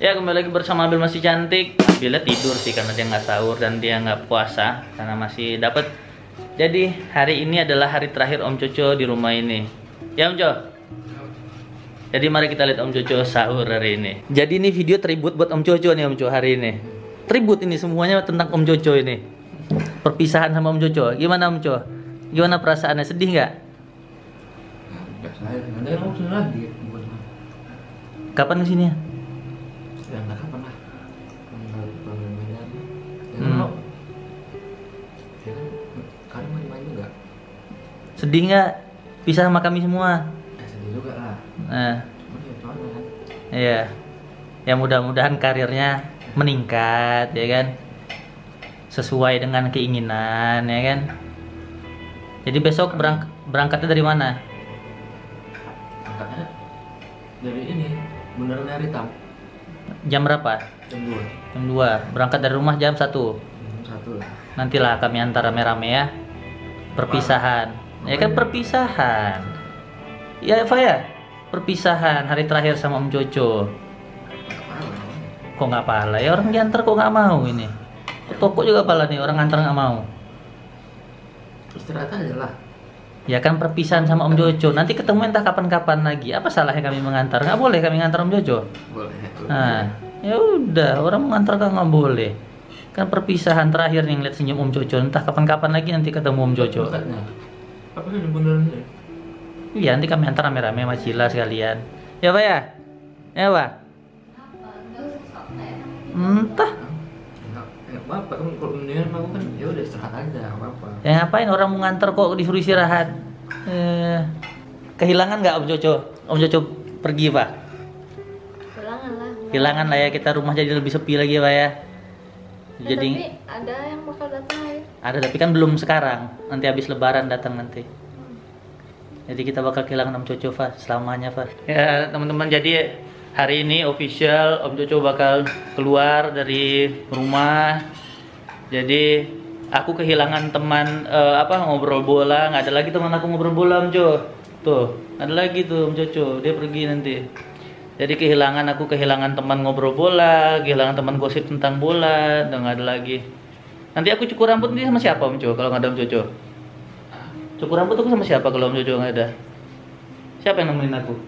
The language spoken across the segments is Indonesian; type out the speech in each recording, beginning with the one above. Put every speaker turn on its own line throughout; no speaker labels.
Ya kembali lagi bersama Abil masih cantik. Abilnya tidur sih karena dia nggak sahur dan dia nggak puasa karena masih dapat. Jadi hari ini adalah hari terakhir Om Coco di rumah ini. Ya Om Coco. Jadi mari kita lihat Om Coco sahur hari ini. Jadi ini video tribute buat Om Coco nih Om Coco hari ini. Tribute ini semuanya tentang Om Coco ini. Perpisahan sama Om Coco. Gimana Om Coco? Gimana perasaannya? Sedih nggak? Kapan kesini ya?
Ya nggak kapan lah. Kalian main-main juga.
Sedih nggak? Pisah sama kami semua.
Sedih juga lah.
Nah,
Kan?
iya. Ya mudah-mudahan karirnya meningkat ya kan. Sesuai dengan keinginan ya kan. Jadi besok berangkatnya dari mana?
Angkatnya dari ini Bundaran Hari Hitam.
Jam berapa?
Jam 2.
Jam 2. Berangkat dari rumah jam 1.
Jam 1 lah.
Nantilah kami antar rame-rame ya. Perpisahan. Ya kan perpisahan. Ya Eva ya? Perpisahan hari terakhir sama Om Coco. Kok nggak pala? Ya orang diantar kok nggak mau ini. Ke toko juga pala nih orang antar nggak mau.
Istirahat aja lah.
Ya kan perpisahan sama Om Jojo. Nanti ketemu entah kapan-kapan lagi. Apa salahnya kami mengantar? Nggak boleh kami ngantar Om Jojo.
Boleh.
Nah, ya udah. Orang mengantar kan nggak boleh. Kan perpisahan terakhir nih ngeliat senyum Om Jojo. Entah kapan-kapan lagi nanti ketemu Om Jojo.
Apa sih bundaran ini?
Iya nanti kami antar rame-rame sama Cila sekalian. Ya Pak ya? Ya Pak? Entah.
Enggak apa-apa. Kamu kalau mendingan aku kan ya udah istirahat aja, enggak apa-apa.
Ya ngapain orang mau nganter kok disuruh istirahat? Kehilangan nggak Om Jojo? Om Jojo pergi Pak? Kehilangan lah ya, kita rumah jadi lebih sepi lagi Pak ya. Jadi
tapi ada yang bakal datang ya?
ada tapi kan belum sekarang. Nanti habis Lebaran datang nanti. Jadi kita bakal kehilangan Om Coco Pak selamanya Pak. Ya teman-teman, jadi hari ini official Om Coco bakal keluar dari rumah. Jadi aku kehilangan teman ngobrol bola. Nggak ada lagi teman aku ngobrol bola Om Coco. Tuh ada lagi tuh Om Coco, dia pergi nanti. Jadi aku kehilangan teman ngobrol bola, kehilangan teman gosip tentang bola, udah nggak ada lagi. Nanti aku cukur rambut nanti sama siapa Om Coco kalau nggak ada Om Coco? Cukur rambut aku sama siapa kalau Om Jojo nggak ada? Siapa yang nemenin aku?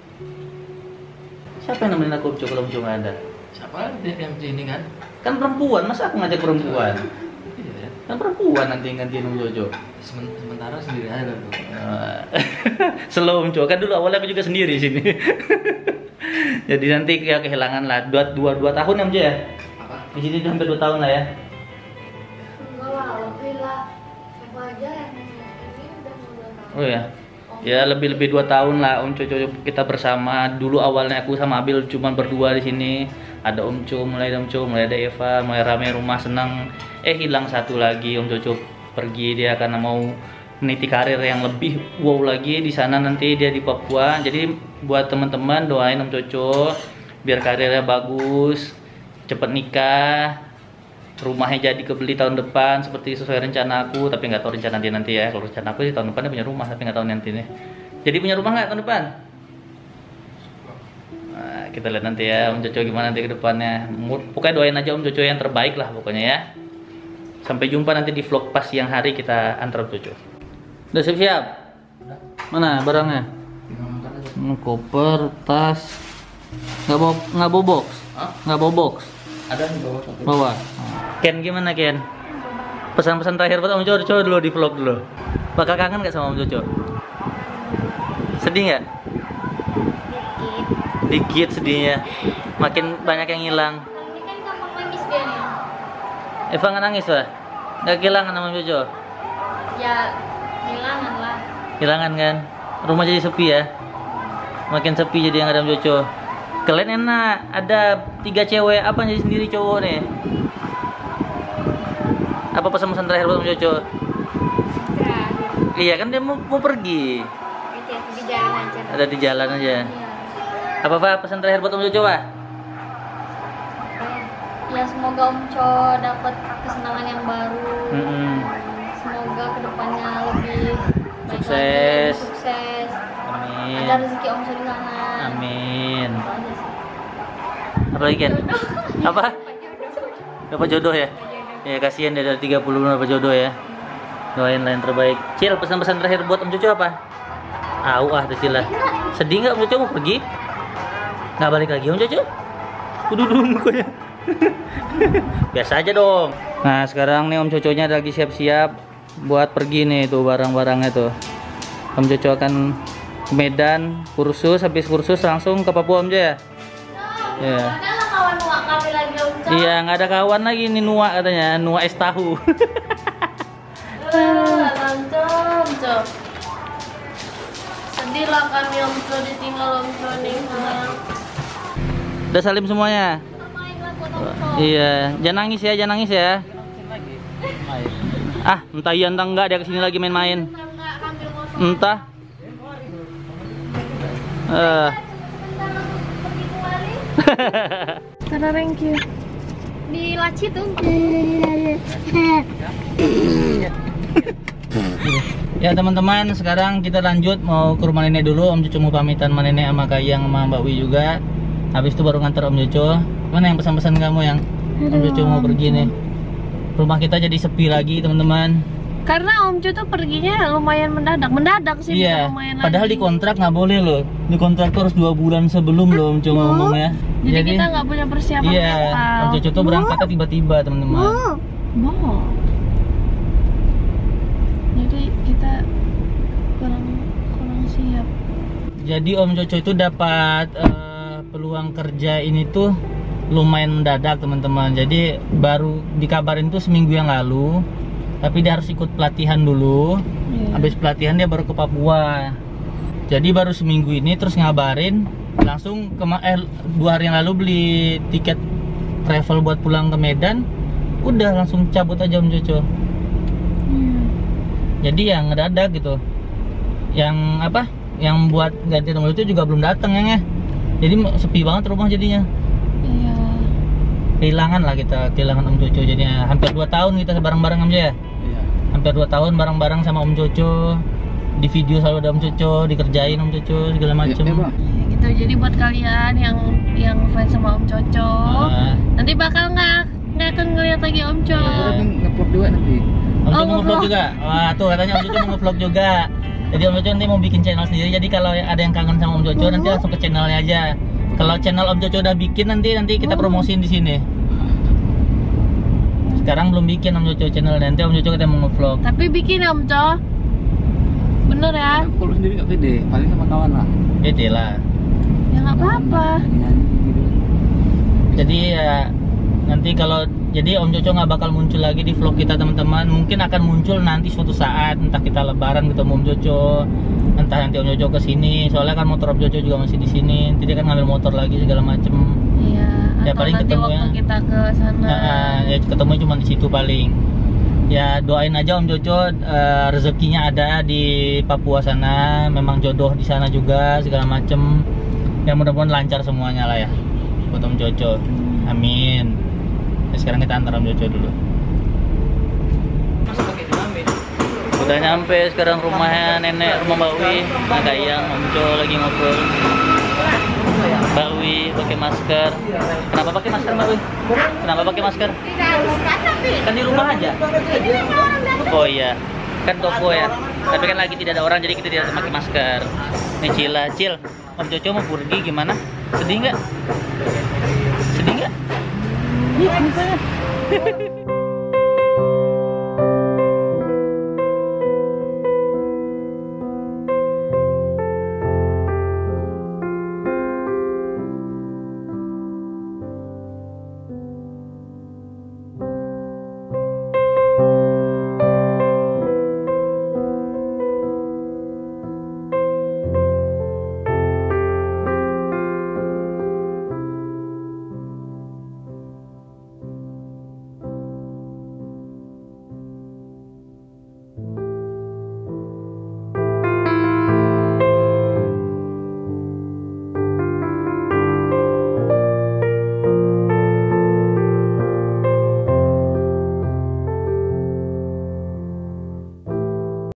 Siapa yang nemenin aku Om Jojo kalau Om Jojo nggak ada?
Siapa dia yang sini kan?
Kan perempuan, masa aku ngajak perempuan?
Iya.
Kan perempuan nanti yang gantiin Om Jojo.
Sementara sendiri aja tuh.
Slow Om Jojo, kan dulu awalnya aku juga sendiri sini. Jadi nanti ya kehilangan lah 2 tahun ya Om Jojo ya?
Apa?
Di sini udah hampir 2 tahun lah ya?
Enggak lah, lebih lah. Apa aja yang ini udah mau 2 tahun.
Oh ya? Ya lebih 2 tahun lah Om Coco kita bersama. Dulu awalnya aku sama Abil cuma berdua di sini. Ada Om Co, mulai ada Eva, mulai rame rumah senang. Hilang satu lagi Om Coco pergi dia karena mau meniti karir yang lebih wow lagi di sana nanti dia di Papua. Jadi buat teman-teman doain Om Coco biar karirnya bagus, cepet nikah. Rumahnya jadi kebeli tahun depan seperti sesuai rencana aku, tapi nggak tahu rencana dia nanti ya. Kalau rencana aku sih tahun depan dia punya rumah, tapi nggak tahu nanti nih. Jadi punya rumah nggak tahun depan? Nah, kita lihat nanti ya Om Coco gimana nanti ke depannya. Pokoknya doain aja Om Coco yang terbaik lah pokoknya ya. Sampai jumpa nanti di vlog pas siang hari kita antar Om Coco. Udah siap-siap? Mana barangnya? Koper, tas. Nggak bawa box? Nggak bawa box?
Ada di bawah satu.
Bawa. Ken gimana Ken? Pesan-pesan terakhir buat Om Coco dulu di vlog dulu. Bakal kangen nggak sama Om Coco? Sedih nggak? Dikit sedihnya. Makin banyak yang hilang.
Ini kan gampang nangis dia nih.
Eva nggak nangis Pak? Nggak kehilangan sama Om Coco?
Ya, hilangan lah.
Hilangan kan? Rumah jadi sepi ya? Makin sepi jadi yang ada Om Coco. Kalian enak, ada 3 cewek, apa jadi sendiri cowok nih? Apa pesan-pesan terakhir buat Om Coco? Iya kan dia mau pergi.
Hati-hati di jalan aja.
Ada di jalan aja.
Iya.
Apa Pak pesan terakhir buat Om Coco Pak?
Ya semoga Om Co dapat kesenangan yang baru. Semoga kedepannya lebih baik
Sukses.
lagi, sukses.
Amin.
Ada rezeki Om Co di sana.
Amin.
Itu aja sih.
Apa Apalagi Ken? Apa? Dapat jodoh ya? Ya kasihan dia dari 30 belum dapat jodoh ya. Doain lah yang terbaik. Cil, pesan-pesan terakhir buat Om Cucu apa? Tuh Cil lah. Sedih nggak Om Cucu mau pergi? Nggak balik lagi Om Cucu? Udah mukanya. Biasa aja dong. Nah sekarang nih Om Cucunya lagi siap-siap buat pergi nih tuh barang-barangnya tuh. Om Cucu akan ke Medan kursus, habis kursus langsung ke Papua Om ya. Ya. Iya nggak ada kawan lagi nih Nuak katanya, Nuak es tahu.
Sedih lah kami Om Co ditinggal Om Co nih.
Udah salim semuanya. Iya, jangan nangis ya, jangan nangis ya. Entah iya entah enggak dia kesini lagi main-main. Entah.
Karena thank you. Di laci tuh.
Ya teman-teman, sekarang kita lanjut mau ke rumah nenek dulu. Om Cucu mau pamitan sama nenek sama Kayang sama Mbak Wi juga. Habis itu baru nganter Om Cucu. Mana yang pesan-pesan kamu yang Om Cucu mau pergi nih? Rumah kita jadi sepi lagi teman-teman.
Karena Om Cucu perginya lumayan mendadak sih.
Iya.
Lumayan
Padahal
lagi.
di kontrak nggak boleh loh. Di kontrak tuh harus 2 bulan sebelum loh Om Cucu ngomong ya.
Jadi kita nggak punya persiapan.
Iya. Om Cucu tuh berangkatnya tiba-tiba teman-teman.
Jadi kita kurang siap.
Jadi Om Cucu itu dapat peluang kerja ini tuh lumayan mendadak teman-teman. Jadi baru dikabarin tuh seminggu yang lalu. Tapi dia harus ikut pelatihan dulu. Habis pelatihan dia baru ke Papua. Jadi baru seminggu ini terus ngabarin langsung 2 hari yang lalu beli tiket travel buat pulang ke Medan. Udah langsung cabut aja Om Cucu. Jadi yang ngedadak gitu. Yang apa? Yang buat ganti nomor itu juga belum datang ya. Jadi sepi banget rumah jadinya.
Iya.
Kehilangan lah kita, kehilangan Om Cucu jadinya. Hampir 2 tahun kita bareng-bareng Om ya.
Iya.
Hampir 2 tahun bareng-bareng sama Om Cucu. Di video selalu ada Om Cucu, dikerjain Om Cucu segala macem.
Gitu. Jadi buat kalian yang fans sama Om Cucu, nanti bakal nggak akan ngeliat lagi Om Cucu.
Nge-vlog juga nanti.
Om Cucu mau nge-vlog juga. Wah, tuh katanya Om Cucu mau nge-vlog juga. Jadi Om Cucu nanti mau bikin channel sendiri. Jadi kalau ada yang kangen sama Om Cucu nanti langsung ke channelnya aja. Kalau channel Om Cucu udah bikin nanti kita promosiin di sini. Sekarang belum bikin Om Cucu channel, nanti Om Cucu katanya mau nge-vlog.
Tapi bikin Om Cucu. Bener ya?
Kalau sendiri nggak pede, paling sama kawan lah.
Pede lah.
Ya nggak apa-apa.
Jadi ya nanti kalau jadi Om Cucu nggak bakal muncul lagi di vlog kita teman-teman. Mungkin akan muncul nanti suatu saat, entah kita lebaran ketemu Om Cucu, entah nanti Om Cucu kesini. Soalnya kan motor Om Cucu juga masih di sini. Nanti dia kan ngambil motor lagi segala macem.
Iya.
Ya
Atau
paling
nanti
ketemu
waktu kita ke sana.
Ya ketemu cuma di situ paling. Ya doain aja Om Cucu rezekinya ada di Papua sana. Memang jodoh di sana juga segala macem. Ya mudah-mudahan lancar semuanya lah ya buat Om Cucu. Amin. Nah, sekarang kita antar Om Cucu dulu. Udah nyampe sekarang rumahnya nenek, rumah Mbak Wi. Nah Kayang, Om Cucu lagi ngobrol. Mbak Wi pakai masker. Kenapa pakai masker Mbak Wi? Kenapa pakai masker? Kan di rumah aja. Oh iya, kan toko ya. Tapi kan lagi tidak ada orang jadi kita tidak pakai masker. Nih Cil, Om Cucu mau pergi gimana? Sedih nggak?